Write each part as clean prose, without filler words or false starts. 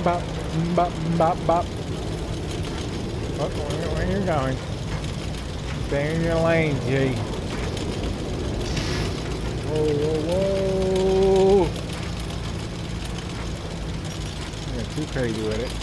bop, bop, bop, bop. Oh, where are you going? Stay in your lane, G. Whoa, whoa, whoa! You're too crazy with it.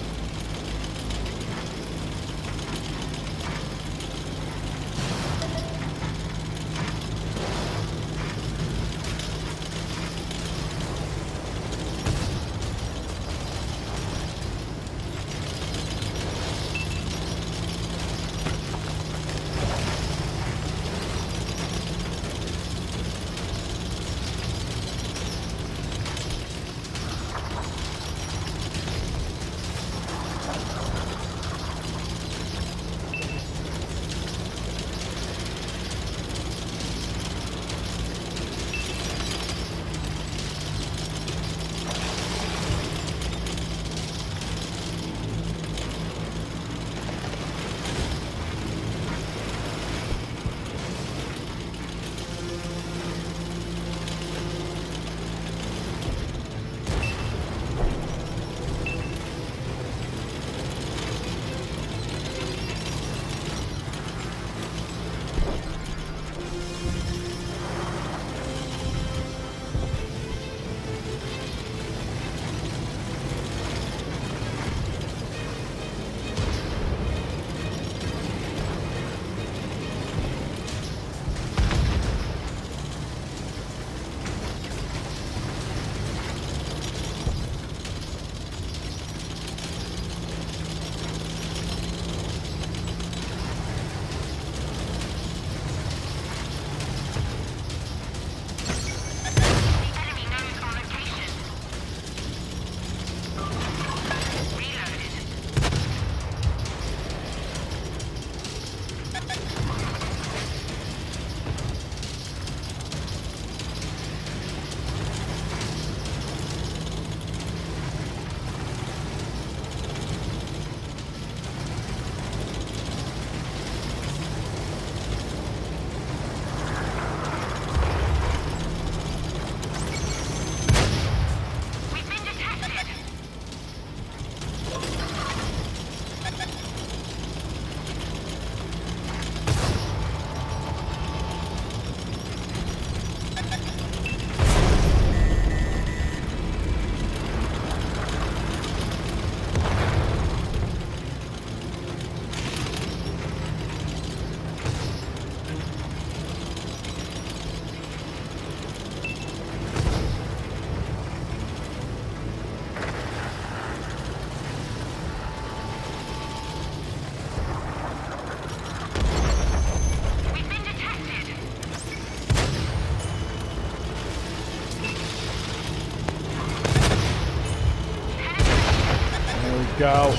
Go.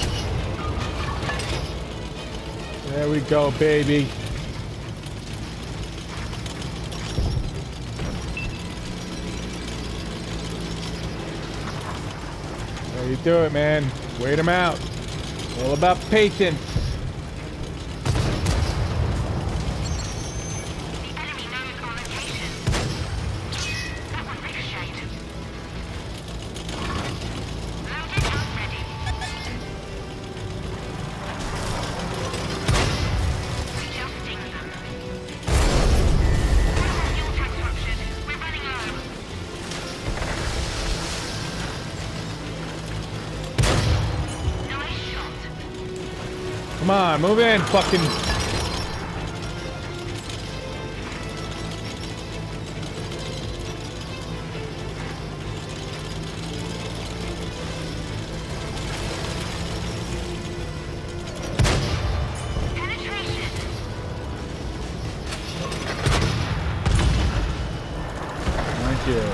There we go, baby. There you do it, man. Wait them out. All about patience. Come on, move in, fucking. Thank you.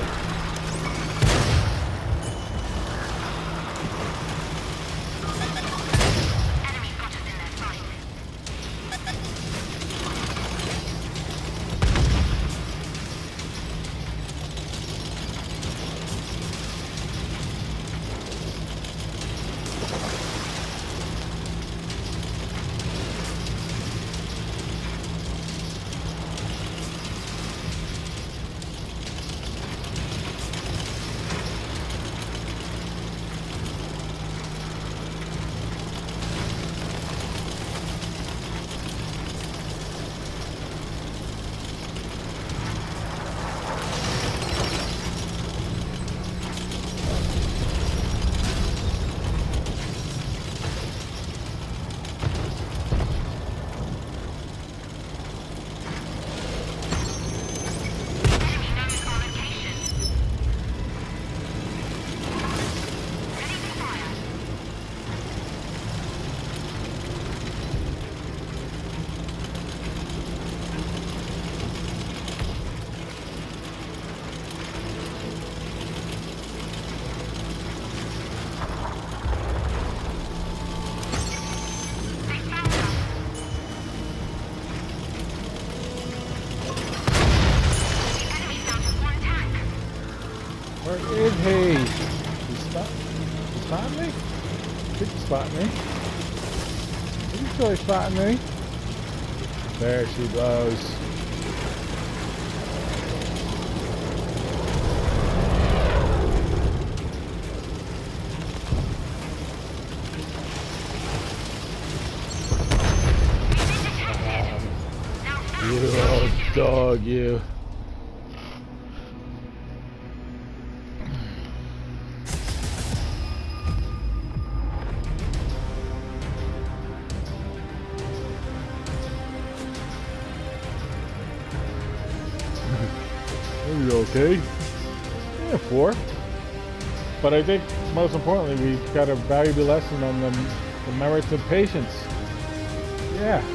Where is he? He spot me? Did he spot me? Did he really spot me? There she goes. You old dog, you. Are you okay? Yeah, 4. But I think most importantly, we got a valuable lesson on the merits of patience. Yeah.